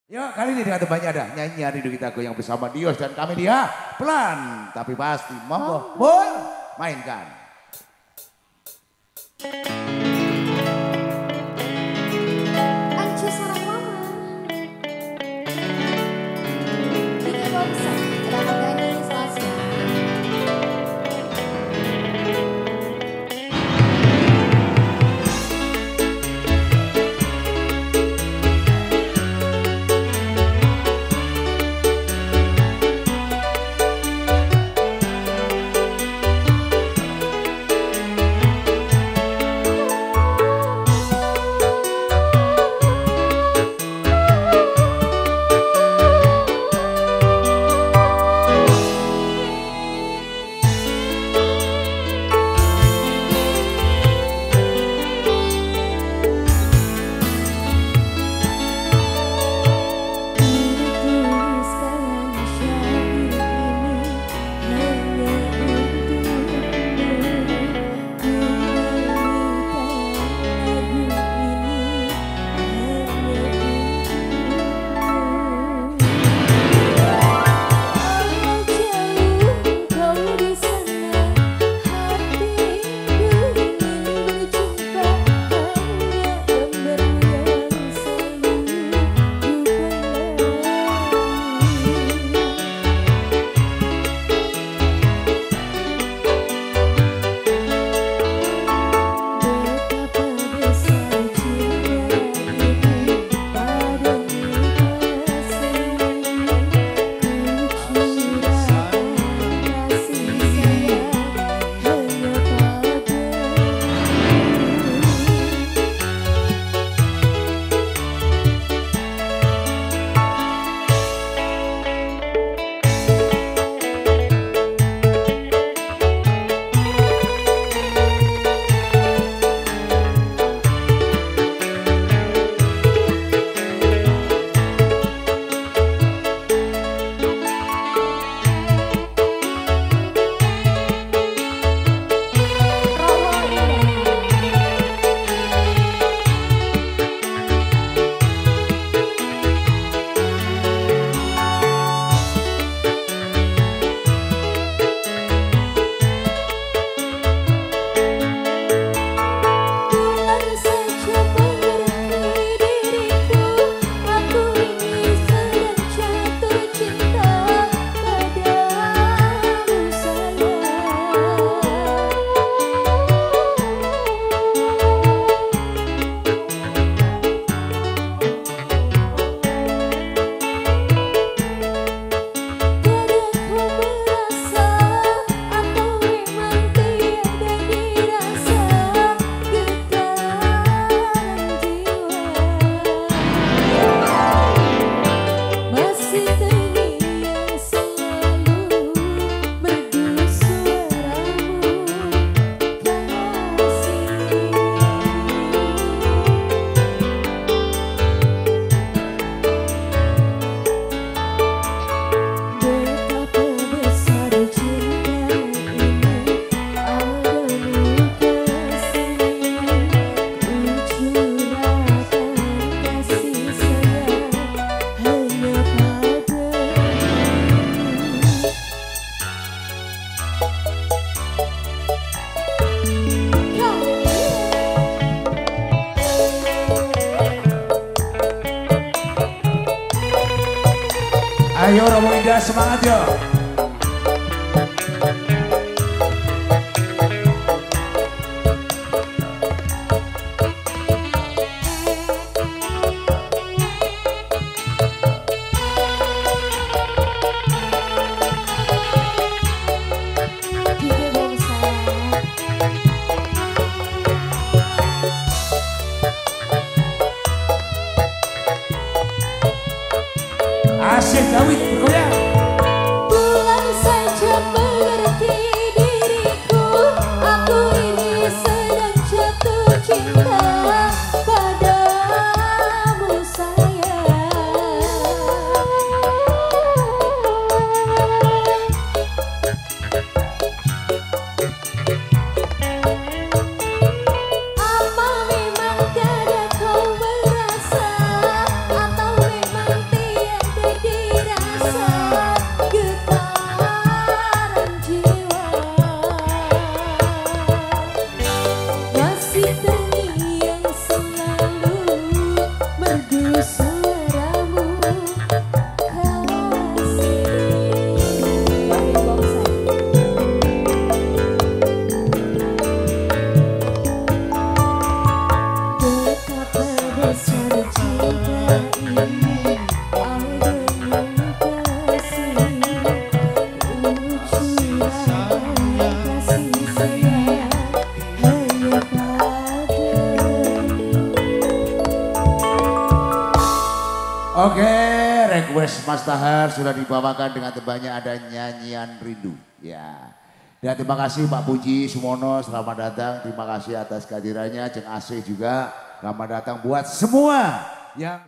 Ya kali ini dengan temannya ada nyanyian Rindu Kita Goyang bersama Dios dan Kamelia. Pelan tapi pasti, monggo Bun mainkan. Ayo Romo Indah, semangat yo. Asik Dawid bergoyang. Bulan saja mengerti diriku, aku ini sedang jatuh cinta padamu sayang. Apa memang tiada kau merasa, atau memang Oke, request Mas Tahar sudah dibawakan dengan tebanya ada nyanyian rindu. Ya. Dan terima kasih Pak Puji Sumono, selamat datang. Terima kasih atas kehadirannya. Ceng Asih juga, selamat datang buat semua yang